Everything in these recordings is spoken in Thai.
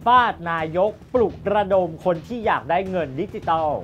ฟาดนายกปลุกระดมคนที่อยากได้เงินดิจิตอล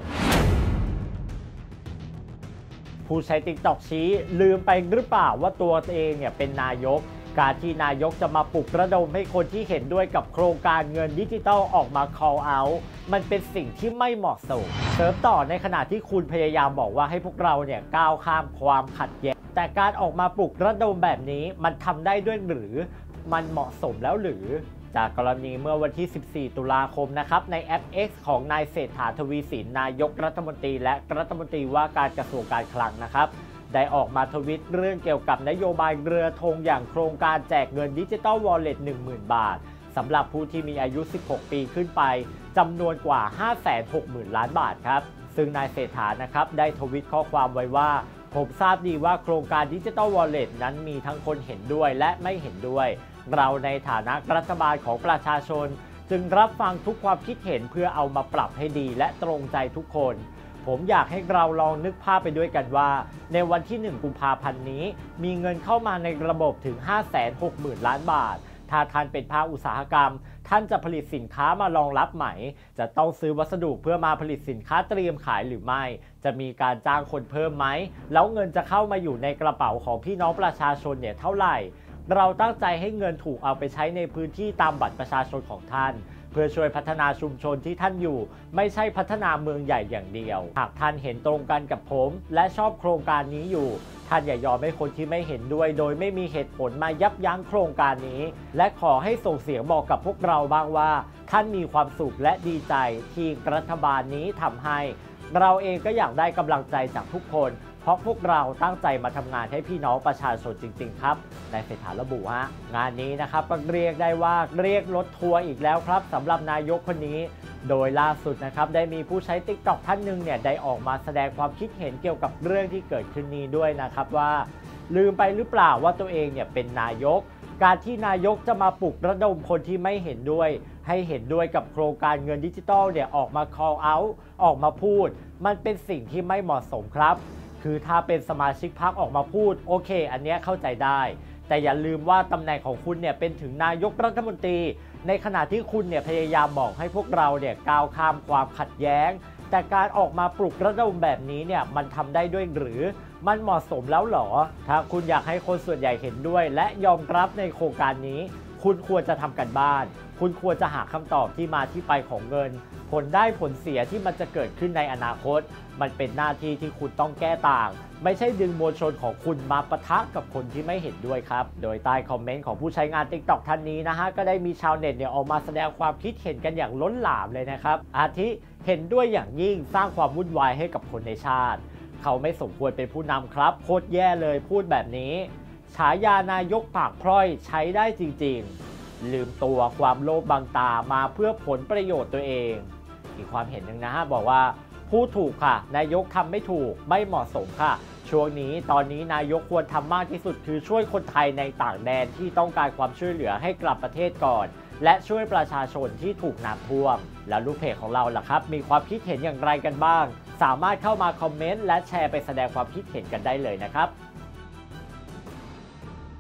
ผู้ใช้ TikTok ชี้ลืมไปหรือเปล่าว่าตัวเองเนี่ยเป็นนายกการที่นายกจะมาปลุกระดมให้คนที่เห็นด้วยกับโครงการเงินดิจิตอลออกมา call out มันเป็นสิ่งที่ไม่เหมาะสมเสริมต่อในขณะที่คุณพยายามบอกว่าให้พวกเราเนี่ยก้าวข้ามความขัดแย้งแต่การออกมาปลุกระดมแบบนี้มันทำได้ด้วยหรือมันเหมาะสมแล้วหรือจากกรณีเมื่อวันที่ 14 ตุลาคมนะครับในแอป X ของนายเศรษฐา ทวีสินนายกรัฐมนตรีและรัฐมนตรีว่าการกระทรวงการคลังนะครับได้ออกมาทวิตเรื่องเกี่ยวกับนโยบายเรือธงอย่างโครงการแจกเงินดิจิตอลวอลเล็ต 10,000 บาทสำหรับผู้ที่มีอายุ 16 ปีขึ้นไปจำนวนกว่า 560,000 ล้านบาทครับซึ่งนายเศรษฐานะครับได้ทวิตข้อความไว้ว่าผมทราบดีว่าโครงการดิจิตอลวอลเล็ตนั้นมีทั้งคนเห็นด้วยและไม่เห็นด้วยเราในฐานะรัฐบาลของประชาชนจึงรับฟังทุกความคิดเห็นเพื่อเอามาปรับให้ดีและตรงใจทุกคนผมอยากให้เราลองนึกภาพไปด้วยกันว่าในวันที่ 1 กุมภาพันธ์นี้มีเงินเข้ามาในระบบถึง 560,000 ล้านบาทถ้าท่านเป็นภาคอุตสาหกรรมท่านจะผลิตสินค้ามารองรับไหมจะต้องซื้อวัสดุเพื่อมาผลิตสินค้าเตรียมขายหรือไม่จะมีการจ้างคนเพิ่มไหมแล้วเงินจะเข้ามาอยู่ในกระเป๋าของพี่น้องประชาชนเนี่ยเท่าไหร่เราตั้งใจให้เงินถูกเอาไปใช้ในพื้นที่ตามบัตรประชาชนของท่านเพื่อช่วยพัฒนาชุมชนที่ท่านอยู่ไม่ใช่พัฒนาเมืองใหญ่อย่างเดียวหากท่านเห็นตรงกันกับผมและชอบโครงการนี้อยู่ท่านอย่ายอมให้คนที่ไม่เห็นด้วยโดยไม่มีเหตุผลมายับยั้งโครงการนี้และขอให้ส่งเสียงบอกกับพวกเราบ้างว่าท่านมีความสุขและดีใจที่รัฐบาลนี้ทำให้เราเองก็อยากได้กำลังใจจากทุกคนเพราะพวกเราตั้งใจมาทำงานให้พี่น้องประชาชนจริงๆครับนายเศรษฐาระบุงานนี้นะครับก็เรียกได้ว่าเรียกรถทัวร์อีกแล้วครับสำหรับนายกคนนี้โดยล่าสุดนะครับได้มีผู้ใช้ TikTok ท่านหนึ่งเนี่ยได้ออกมาแสดงความคิดเห็นเกี่ยวกับเรื่องที่เกิดขึ้นนี้ด้วยนะครับว่าลืมไปหรือเปล่าว่าตัวเองเนี่ยเป็นนายกการที่นายกจะมาปลุกระดมคนที่ไม่เห็นด้วยให้เห็นด้วยกับโครงการเงินดิจิตอลเนี่ยออกมา call out ออกมาพูดมันเป็นสิ่งที่ไม่เหมาะสมครับคือถ้าเป็นสมาชิกพรรคออกมาพูดโอเคอันนี้เข้าใจได้แต่อย่าลืมว่าตำแหน่งของคุณเนี่ยเป็นถึงนายกรัฐมนตรีในขณะที่คุณเนี่ยพยายามบอกให้พวกเราเนี่ยก้าวข้ามความขัดแย้งแต่การออกมาปลุกระดมแบบนี้เนี่ยมันทำได้ด้วยหรือมันเหมาะสมแล้วหรอถ้าคุณอยากให้คนส่วนใหญ่เห็นด้วยและยอมรับในโครงการนี้คุณควรจะทำกันบ้านคุณควรจะหาคำตอบที่มาที่ไปของเงินผลได้ผลเสียที่มันจะเกิดขึ้นในอนาคตมันเป็นหน้าที่ที่คุณต้องแก้ต่างไม่ใช่ดึงมวลชนของคุณมาปะทะกับคนที่ไม่เห็นด้วยครับโดยใต้คอมเมนต์ของผู้ใช้งาน TikTok ท่านนี้นะฮะก็ได้มีชาวเน็ตเนี่ยออกมาแสดงความคิดเห็นกันอย่างล้นหลามเลยนะครับอาทิเห็นด้วยอย่างยิ่งสร้างความวุ่นวายให้กับคนในชาติเขาไม่สมควรเป็นผู้นำครับโคตรแย่เลยพูดแบบนี้ฉายานายกปากพร่อยใช้ได้จริงๆลืมตัวความโลภบังตามาเพื่อผลประโยชน์ตัวเองอีกความเห็นหนึ่งนะฮะบอกว่าพูดถูกค่ะนายกทำไม่ถูกไม่เหมาะสมค่ะช่วงนี้ตอนนี้นายกควรทำมากที่สุดคือช่วยคนไทยในต่างแดนที่ต้องการความช่วยเหลือให้กลับประเทศก่อนและช่วยประชาชนที่ถูกน้ำท่วมแล้วลูกเพจของเราล่ะครับมีความคิดเห็นอย่างไรกันบ้างสามารถเข้ามาคอมเมนต์และแชร์ไปแสดงความคิดเห็นกันได้เลยนะครับ